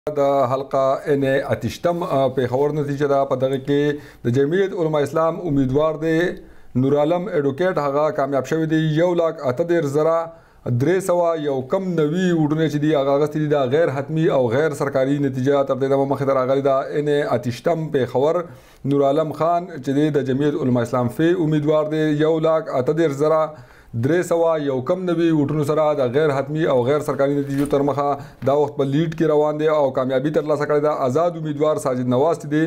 د حلقه ان اتشتم پیښور نتیجه ده په دغه کې د جمعیت علما اسلام امیدوار دی نور عالم اډوکیټ هغه کامیاب شوی دی 1,38,300 یو کم نوي وډونه چې دی هغه غستې دا غیر حتمی او غیر سرکاري نتیجه تر دې مخه تر راغلي دا ان اتشتم پیښور نور عالم خان چې د جمعیت علما اسلام فی امیدوار دی 1,38,300 یو کم نوي وټونو سره د غیر حتمی او غیر سرکاري نتیجو تر مخه دا وخت په لیډ کې روان دی او کامیابی ترلاسه کړې ده. آزاد امیدوار ساجد نواز دی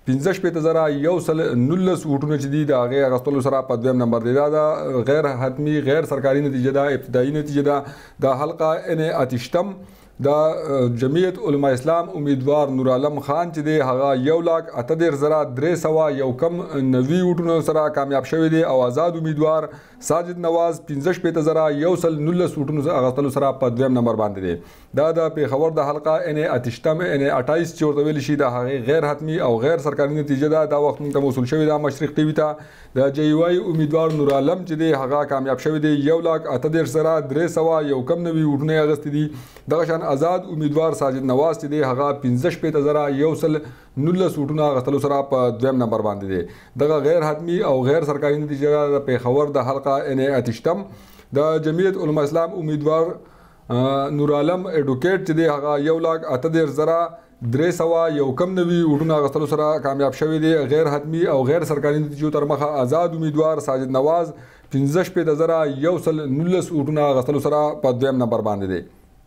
15,119 وټونه چې دي د هغې اخیستلو سره په دویم نمبر دی. دا د غیر حتمی غیر سرکاري نتیجه ده، ابتدایي نتیجه ده. د حلقه ان اتشتم د جمعیت علما اسلام امیدوار نور عالم خان چې دی هغه 1,38,300 یو کم نوي وټونو سره کامیاب شوی دی او آزاد امیدوار ساجد نواز 15,119 وټونو اخیستلو سره په دویم نمبر باندې دی. دا د پیښور د حلقه ان اتشتم ان 28 چې ورته ویل شي د هغې غیر حتمی او غیر سرکاري نتیجه ده. دا وخت موږ ته موصول شوی ده مشرق ټي وي ته. د جی واي امیدوار نور عالم چې دی هغه کامیاب شوی دی 1,38,300 یو کم نوي وټونه اخیستي دي. دغه شان آزاد امیدوار ساجد نواز چې دی هغه 15,119 وټونه اخیستلو سره په دویم نمبر باندې دی. دغه غیر حتمی او غیر سرکاري نتیجه د پیښور د حلقه ان اتشتم د جمعیت علما اسلام امیدوار نور عالم اډوکیټ چې دی هغه 1,38,300 یو کم نوي وټونه اخیستلو سره کامیاب شوی دی. غیر حتمی او غیر سرکاري نتیجو تر مخه آزاد امیدوار ساجد نواز 15,119 وټونه اخیستلو سره په دویم نمبر باندې دی.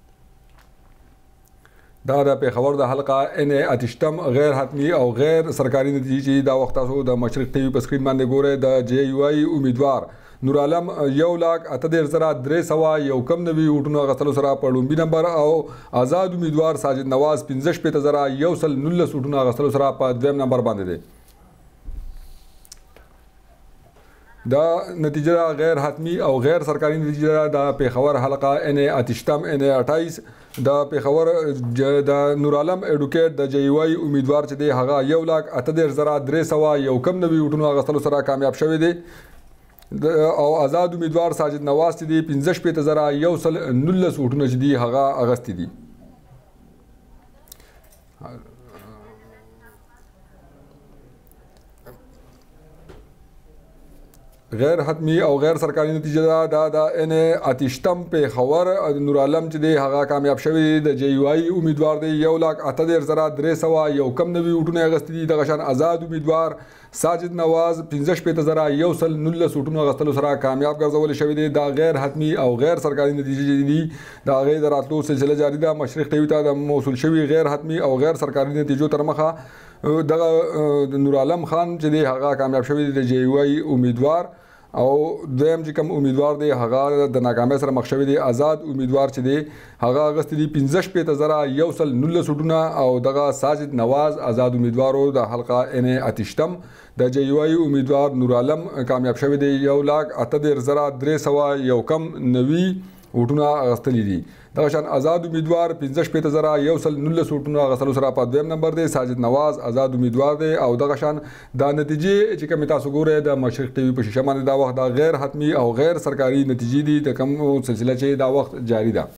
دا د پیښور د حلقه ان اتشتم غیر حتمی او غیر سرکاري نتیجې دا وخت تاسو د مشرق ټي وي په سکرین باندې ګورئ. د جی واي امیدوار نور عالم 1,38,300 یو کم نوي وټونو اخیستلو سره په لومبي نمبر او آزاد امیدوار ساجد نواز 15,119 وټونو اخیستلو سره په دویم نمبر باندې دی. دا نتیجه غیر حتمی او غیر سرکاري نتیجه د پیښور حلقه ان اتشتم ان 28 د پیښور د نور عالم اډوکیټ د جی واي امیدوار چې دی هغه 1,38,300 یو کم نوي وټونو اخیستلو سره کامیاب شوی دی او آزاد امیدوار ساجد نواز چې دی 15,119 وټونه چې دی هغه اخیستي دي. غیر حتمی او غیر سرکاري نتیجه دا د ان اتشتم پیښور نور عالم چې دی هغه کامیاب شوی دی. د جی واي امیدوار دی 1,38,300 یو کم نوي وټونه اخیستي دي. دغه شان آزاد امیدوار ساجد نواز 15,119 وټونه اخیستلو سره کامیاب ګرځول شوی دی. دا غیر حتمی او غیر سرکاري نتیجې دي د هغې د راتلو سلسله جاري ده. مشرق ټي وي ته د موصول شوي غیر حتمی او غیر سرکاري نتیجو تر مخه دغه نور عالم خان چې دی هغه کامیاب شوی دی د جی واي امیدوار او دویم چې کوم امیدوار دی هغه د ناکامۍ سره مخ شوی دی. آزاد امیدوار چې دی هغه اخیستي دي 15,119 وټونه او دغه ساجد نواز آزاد امیدوارو د حلقه ان اتشتم د جی واي امیدوار نور عالم کامیاب شوی دی 1,38,300 یو کم نوي وټونه اخیستلي دي. دغه شان آزاد امیدوار 15,119 وټونه اخیستلو سره په دویم نمبر دی. ساجد نواز آزاد امیدوار دی او دغه شان دا نتیجې چې کومې تاسو ګورئ د مشرق ټي وي په شیشه باندې دا وخت دا غیر حتمی او غیر سرکاري نتیجې دي د کوم سلسله چې دا وخت جاری ده.